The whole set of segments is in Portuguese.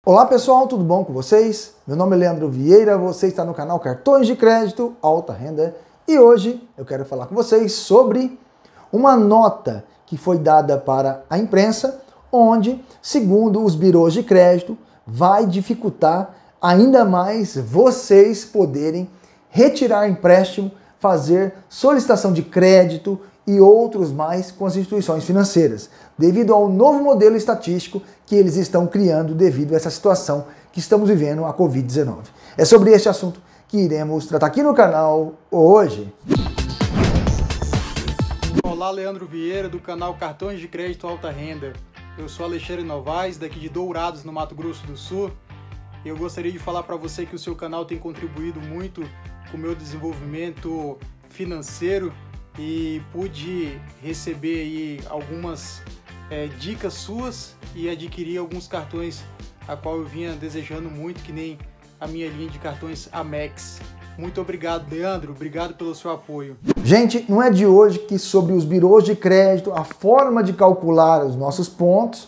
Olá pessoal, tudo bom com vocês? Meu nome é Leandro Vieira, você está no canal Cartões de Crédito Alta Renda e hoje eu quero falar com vocês sobre uma nota que foi dada para a imprensa, onde, segundo os birôs de crédito, vai dificultar ainda mais vocês poderem retirar empréstimo, fazer solicitação de crédito e outros mais com as instituições financeiras, devido ao novo modelo estatístico que eles estão criando devido a essa situação que estamos vivendo, a Covid-19. É sobre este assunto que iremos tratar aqui no canal hoje. Olá, Leandro Vieira, do canal Cartões de Crédito Alta Renda. Eu sou Alexandre Novaes, daqui de Dourados, no Mato Grosso do Sul. Eu gostaria de falar para você que o seu canal tem contribuído muito com o meu desenvolvimento financeiro e pude receber aí algumas dicas suas e adquirir alguns cartões a qual eu vinha desejando muito, que nem a minha linha de cartões Amex. Muito obrigado, Leandro. Obrigado pelo seu apoio. Gente, não é de hoje que sobre os birôs de crédito, a forma de calcular os nossos pontos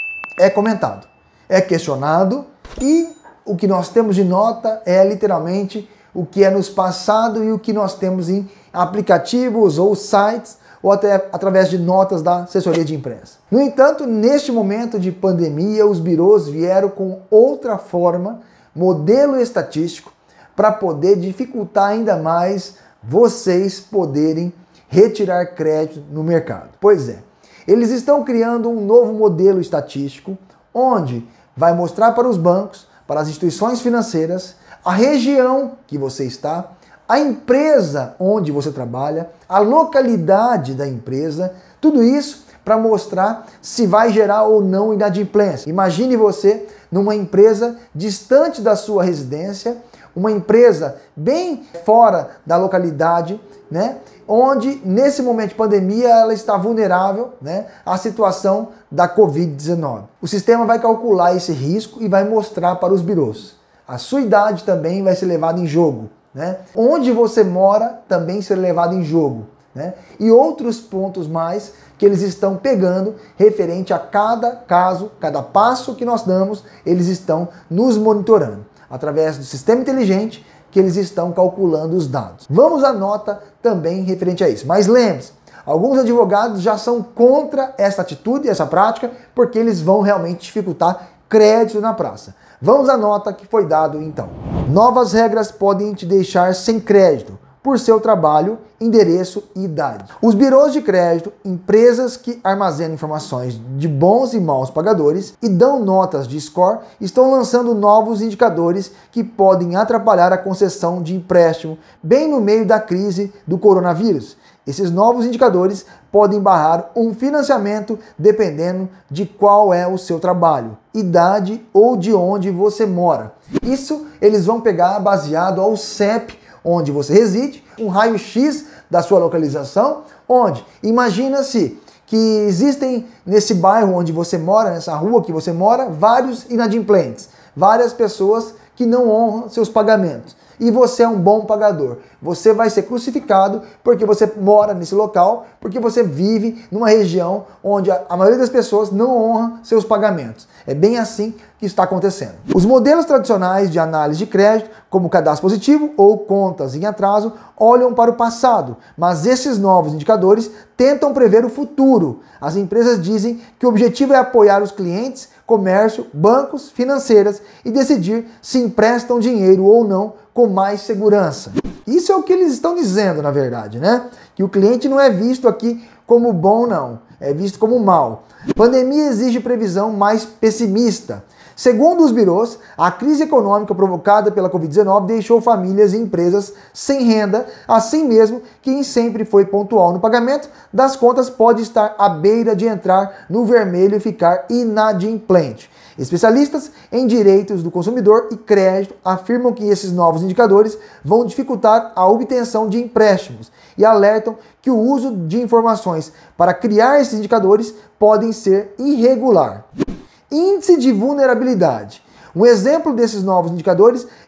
é comentado, é questionado e o que nós temos de nota é literalmente o que é nos passado e o que nós temos em aplicativos ou sites ou até através de notas da assessoria de imprensa. No entanto, neste momento de pandemia, os birôs vieram com outra forma, modelo estatístico, para poder dificultar ainda mais vocês poderem retirar crédito no mercado. Pois é, eles estão criando um novo modelo estatístico, onde vai mostrar para os bancos, para as instituições financeiras, a região que você está, a empresa onde você trabalha, a localidade da empresa, tudo isso para mostrar se vai gerar ou não inadimplência. Imagine você numa empresa distante da sua residência, uma empresa bem fora da localidade, né? Onde nesse momento de pandemia ela está vulnerável, né, à situação da Covid-19. O sistema vai calcular esse risco e vai mostrar para os birôs. A sua idade também vai ser levada em jogo, né? Onde você mora também ser levado em jogo, né? E outros pontos mais que eles estão pegando referente a cada caso, cada passo que nós damos, eles estão nos monitorando através do sistema inteligente que eles estão calculando os dados. Vamos à nota também referente a isso. Mas lembre-se, alguns advogados já são contra essa atitude, essa prática, porque eles vão realmente dificultar crédito na praça. Vamos à nota que foi dado então. Novas regras podem te deixar sem crédito por seu trabalho, endereço e idade. Os birôs de crédito, empresas que armazenam informações de bons e maus pagadores e dão notas de score, estão lançando novos indicadores que podem atrapalhar a concessão de empréstimo bem no meio da crise do coronavírus. Esses novos indicadores podem barrar um financiamento dependendo de qual é o seu trabalho, idade ou de onde você mora. Isso eles vão pegar baseado ao CEP onde você reside, um raio-x da sua localização, onde imagina-se que existem nesse bairro onde você mora, nessa rua que você mora, vários inadimplentes, várias pessoas que não honram seus pagamentos. E você é um bom pagador. Você vai ser crucificado porque você mora nesse local, porque você vive numa região onde a maioria das pessoas não honra seus pagamentos. É bem assim que está acontecendo. Os modelos tradicionais de análise de crédito, como cadastro positivo ou contas em atraso, olham para o passado, mas esses novos indicadores tentam prever o futuro. As empresas dizem que o objetivo é apoiar os clientes, comércio, bancos, financeiras e decidir se emprestam dinheiro ou não com mais segurança. Isso é o que eles estão dizendo, na verdade, né? Que o cliente não é visto aqui como bom, não. É visto como mal. Pandemia exige previsão mais pessimista. Segundo os birôs, a crise econômica provocada pela Covid-19 deixou famílias e empresas sem renda, assim mesmo quem sempre foi pontual no pagamento das contas pode estar à beira de entrar no vermelho e ficar inadimplente. Especialistas em direitos do consumidor e crédito afirmam que esses novos indicadores vão dificultar a obtenção de empréstimos e alertam que o uso de informações para criar esses indicadores podem ser irregular. Índice de vulnerabilidade. Um exemplo desses novos indicadores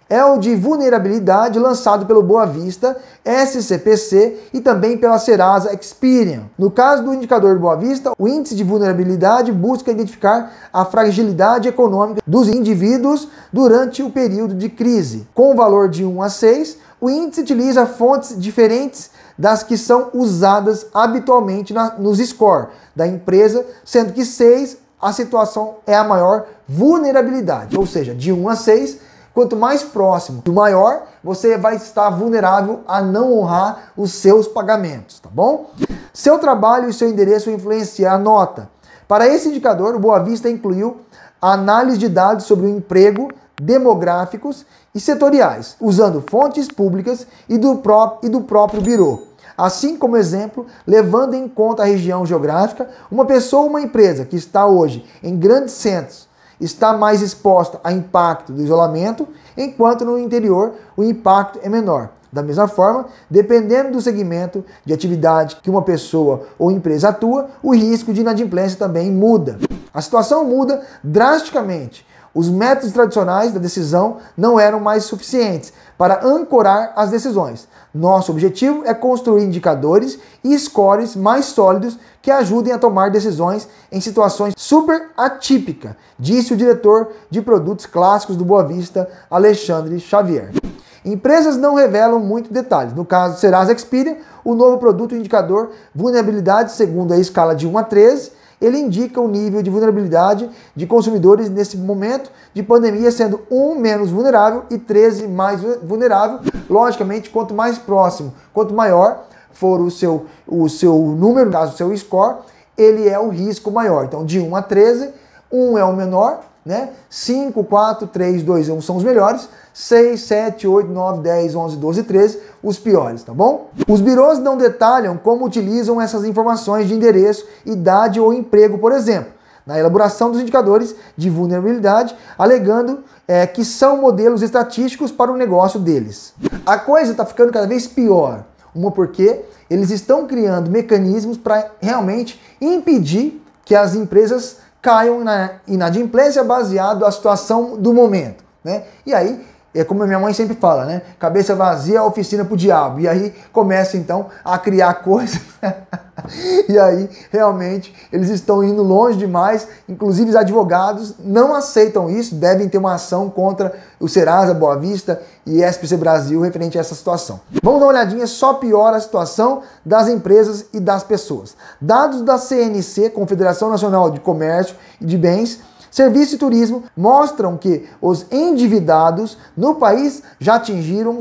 é o de vulnerabilidade lançado pelo Boa Vista, SCPC e também pela Serasa Experian. No caso do indicador Boa Vista, o índice de vulnerabilidade busca identificar a fragilidade econômica dos indivíduos durante o período de crise. Com o valor de 1 a 6, o índice utiliza fontes diferentes das que são usadas habitualmente nos score da empresa, sendo que 6 a situação é a maior vulnerabilidade, ou seja, de 1 a 6, quanto mais próximo do maior, você vai estar vulnerável a não honrar os seus pagamentos, tá bom? Seu trabalho e seu endereço influenciam a nota. Para esse indicador, o Boa Vista incluiu a análise de dados sobre o emprego, demográficos e setoriais, usando fontes públicas e do próprio Birô. Assim como exemplo, levando em conta a região geográfica, uma pessoa ou uma empresa que está hoje em grandes centros está mais exposta a impacto do isolamento, enquanto no interior o impacto é menor. Da mesma forma, dependendo do segmento de atividade que uma pessoa ou empresa atua, o risco de inadimplência também muda. A situação muda drasticamente. Os métodos tradicionais da decisão não eram mais suficientes para ancorar as decisões. Nosso objetivo é construir indicadores e scores mais sólidos que ajudem a tomar decisões em situações super atípicas, disse o diretor de produtos clássicos do Boa Vista, Alexandre Xavier. Empresas não revelam muito detalhes. No caso do Serasa Experian, o novo produto indicador vulnerabilidade segundo a escala de 1 a 13, ele indica o nível de vulnerabilidade de consumidores nesse momento de pandemia, sendo 1 menos vulnerável e 13 mais vulnerável. Logicamente, quanto mais próximo, quanto maior for o seu número, no caso o seu score, ele é o risco maior. Então, de 1 a 13, 1 é o menor, né? 5, 4, 3, 2, 1 são os melhores. 6, 7, 8, 9, 10, 11, 12, 13, os piores, tá bom? Os birôs não detalham como utilizam essas informações de endereço, idade ou emprego, por exemplo, na elaboração dos indicadores de vulnerabilidade, alegando que são modelos estatísticos para o negócio deles. A coisa está ficando cada vez pior, porque eles estão criando mecanismos para realmente impedir que as empresas caiam na inadimplência baseado na situação do momento, né? E aí, é como a minha mãe sempre fala, né? Cabeça vazia, oficina pro diabo. E aí começa então a criar coisas. E aí realmente eles estão indo longe demais. Inclusive os advogados não aceitam isso, devem ter uma ação contra o Serasa, Boa Vista e SPC Brasil referente a essa situação. Vamos dar uma olhadinha, só piora a situação das empresas e das pessoas. Dados da CNC, Confederação Nacional de Comércio e de Bens, Serviço e Turismo, mostram que os endividados no país já atingiram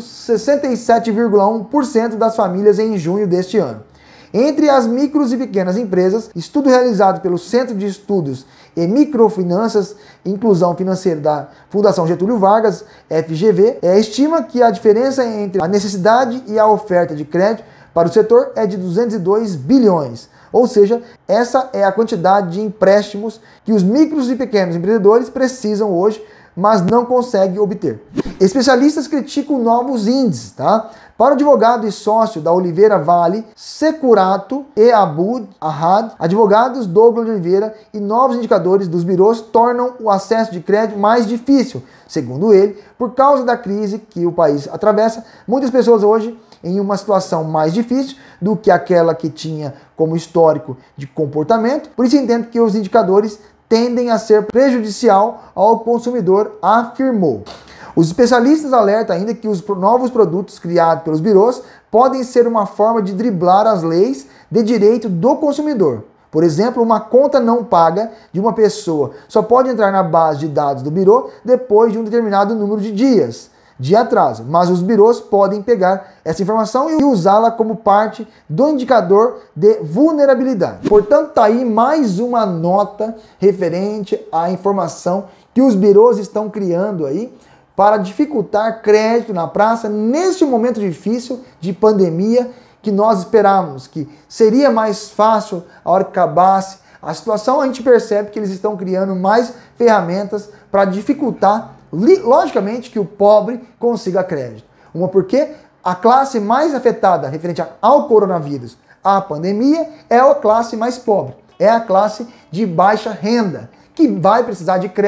67,1% das famílias em junho deste ano. Entre as micros e pequenas empresas, estudo realizado pelo Centro de Estudos e Microfinanças e Inclusão Financeira da Fundação Getúlio Vargas, FGV, estima que a diferença entre a necessidade e a oferta de crédito para o setor é de 202 bilhões. Ou seja, essa é a quantidade de empréstimos que os micros e pequenos empreendedores precisam hoje, mas não conseguem obter. Especialistas criticam novos índices, tá? Para o advogado e sócio da Oliveira Vale, Securato e Abud Ahad, advogados Douglas Oliveira e novos indicadores dos birôs tornam o acesso de crédito mais difícil. Segundo ele, por causa da crise que o país atravessa, muitas pessoas hoje em uma situação mais difícil do que aquela que tinha como histórico de comportamento. Por isso entendo que os indicadores tendem a ser prejudicial ao consumidor, afirmou. Os especialistas alertam ainda que os novos produtos criados pelos birôs podem ser uma forma de driblar as leis de direito do consumidor. Por exemplo, uma conta não paga de uma pessoa só pode entrar na base de dados do birô depois de um determinado número de dias de atraso, mas os birôs podem pegar essa informação e usá-la como parte do indicador de vulnerabilidade. Portanto, está aí mais uma nota referente à informação que os birôs estão criando aí para dificultar crédito na praça neste momento difícil de pandemia, que nós esperávamos que seria mais fácil a hora que acabasse a situação. A gente percebe que eles estão criando mais ferramentas para dificultar, logicamente, que o pobre consiga crédito. Porque a classe mais afetada referente ao coronavírus, à pandemia, é a classe mais pobre, é a classe de baixa renda, que vai precisar de crédito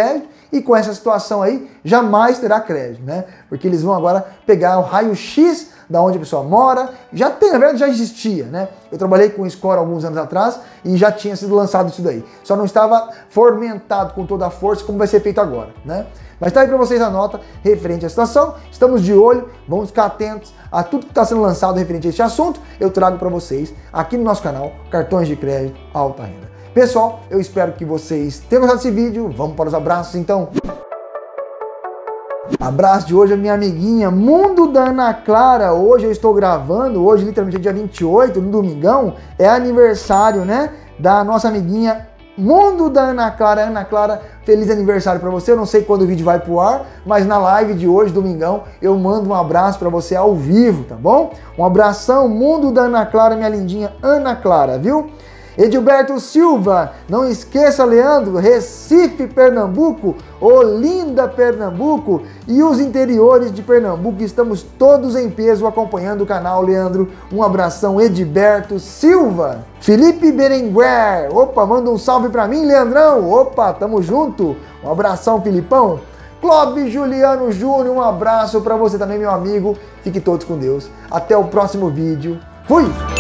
e com essa situação aí jamais terá crédito, né? Porque eles vão agora pegar o raio-x da onde a pessoa mora, já tem, na verdade já existia, né? Eu trabalhei com Score alguns anos atrás e já tinha sido lançado isso daí. Só não estava fomentado com toda a força como vai ser feito agora, né? Mas tá aí para vocês a nota referente à situação. Estamos de olho, vamos ficar atentos a tudo que está sendo lançado referente a este assunto. Eu trago para vocês aqui no nosso canal Cartões de Crédito Alta Renda. Pessoal, eu espero que vocês tenham gostado desse vídeo. Vamos para os abraços então. Abraço de hoje a minha amiguinha Mundo da Ana Clara. Hoje eu estou gravando, hoje literalmente é dia 28, no domingão, é aniversário, né, da nossa amiguinha Mundo da Ana Clara. Ana Clara, feliz aniversário para você. Eu não sei quando o vídeo vai pro ar, mas na live de hoje, domingão, eu mando um abraço para você ao vivo, tá bom? Um abração, Mundo da Ana Clara, minha lindinha Ana Clara, viu? Edilberto Silva, não esqueça, Leandro, Recife, Pernambuco, Olinda, Pernambuco e os interiores de Pernambuco, estamos todos em peso acompanhando o canal, Leandro. Um abração, Edilberto Silva. Felipe Berenguer, opa, manda um salve pra mim, Leandrão. Opa, tamo junto. Um abração, Filipão. Clóvis Juliano Júnior, um abraço pra você também, meu amigo. Fique todos com Deus. Até o próximo vídeo. Fui!